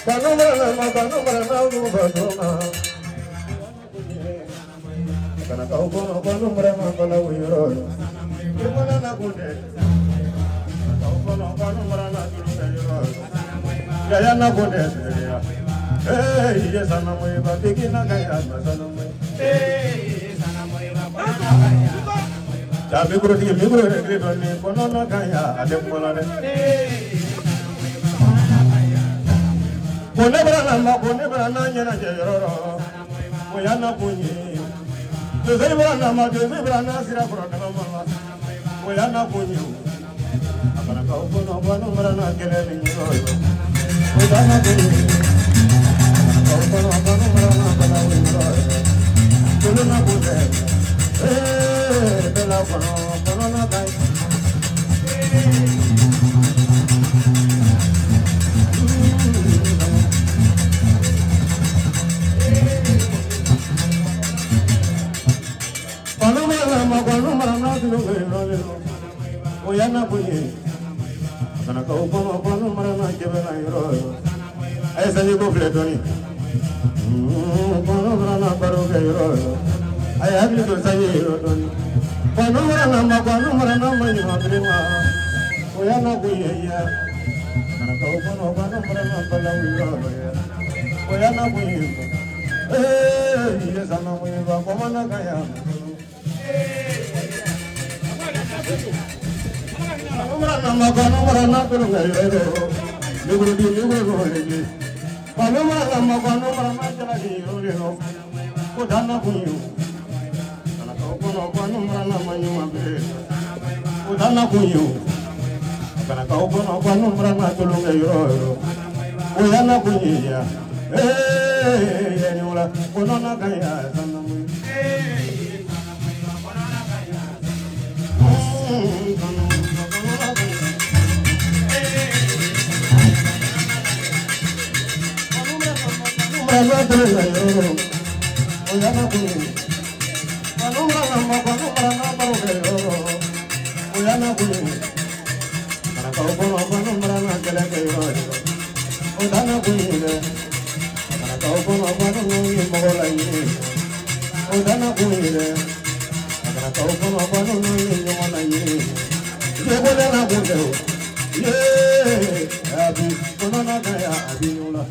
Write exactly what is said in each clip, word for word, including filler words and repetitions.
Panumana panumana panumana kana kau kono panumana panawiro kimana nakunde kau kono panumana tulungayiro gaya nakunde ya eh yes anamoy babigina gaya sanamoy eh sanamoy babigina Jabi guru di guru negeri doni kono na kaya adem kola de. Kone berana ma kone berana nyana jayoro. Moyana punyi. Desi berana ma desi berana sira berana ma. Moyana punyi. Apana kau kono kono berana kele lingo. Moyana punyi. Kau kono kono berana kele lingo. Kono na punyi. Eh, bela kono kono na kai. Kono mara ma kono mara na dilo gelo gelo. Oyana punye. Kana kau kono kono mara na kebela yoro. Ay sani ko fletoni. Kono mara na baro gelo. I have to say, Panumana, Panumana, Manima, we are not we are. We are not we. Yes, I'm not we are. Pomana Kaya. Panumana, Panumana, Panumana, you will be you will go again. Panumana, Panumana, you know. Put on up you. Kono kono mrana manyuma be udana kunyu kana ka kono kono mrana tulunga yoro uyana kunya eh yani ula kono na kaya sanamu eh kono na kaya kono na kaya mrana tulunga yoro uyana kunya Panumana panumana panumana uyana kuyu kana kau kono panumana kele kero udana kuyu kana kau kono panumana mola ini udana kuyu kana kau kono panumana mola ini ye bola na kuyu ye abi kono na kaya abi nula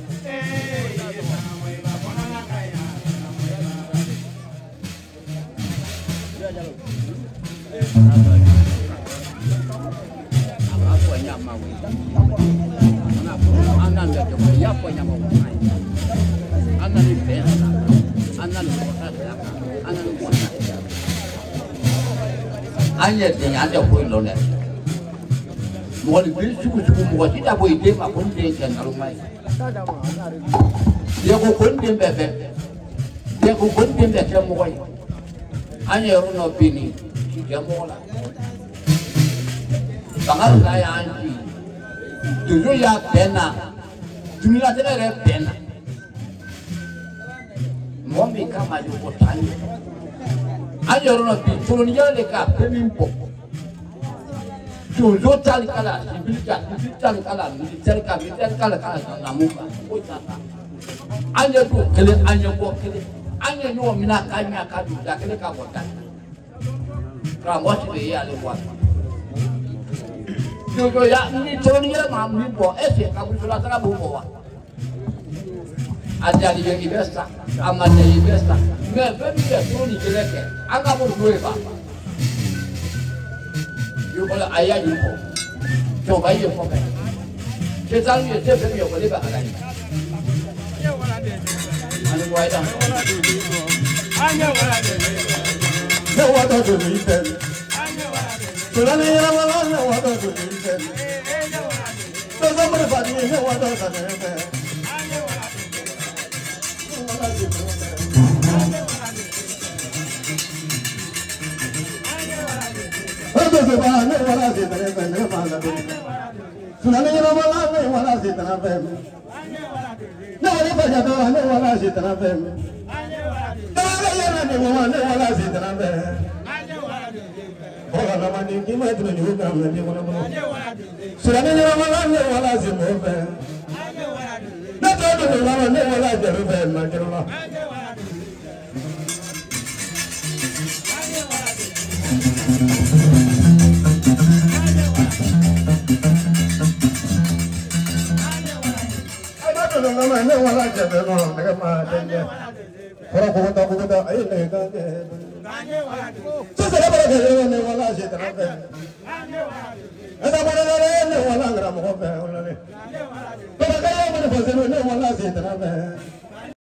Anya ting ada poin lo le. Mo le bi suku suku mo ti da boy de ma kon de kan alung mai. Dia ko kon de be be. Dia ko kon de be ke mo ko. Anya ro no pini ki ke mo la. Bangal saya anji. Dulu ya pena. Dunia tena re pena. Mo mi kama yo ko tani. Anya ro no pini tulu ni le ka pemimpo. Tuzo tali kala, sibilika, sibilika kala, militer kala, militer kala kala namuka. Oitata. Anya tu kele, anya ko kele, anya no mina kanya kadu, da kele ka botan. Ramos be ya le kwa. Tuzo ya ni toni ya mam ni bo, ese ka bu sula tara bu bo wa. Aja di begi besta, amane di besta. Me be mi ya toni kele ke, anga bo duwe ba. Yo kalau ayah jumpa, coba aja fokus. Kita ni saya beri yo boleh bahagia. Anu buat dah. Anya wala de. No wada tu ni ten. Anya wala de. Tulane ya wala no wada tu ni ten. Anya wala de. Todo berfadi no wada tu ni ten. Anya wala de. Wala de. Anya wala de. Se va ne wala se tane pe ne mala de sunane ne wala ne wala se tane pe ne wala pa ja do ne wala se tane pe ta ya ne wala ne wala se tane pe hola na mani ki ma tu ni ka me ne wala sunane ne wala ne wala se mo pe ne to Lama ne wala jaru fe ma jaru la. Lama ne wala jaru no ne ma denje. Kora ko ta ko ta ai ne ka ke. So se bara ke ne wala je ta fe. Ada bara ne wala ngra mo fe wala ne. Bara ka ya mo ne fa se ne wala je ta fe.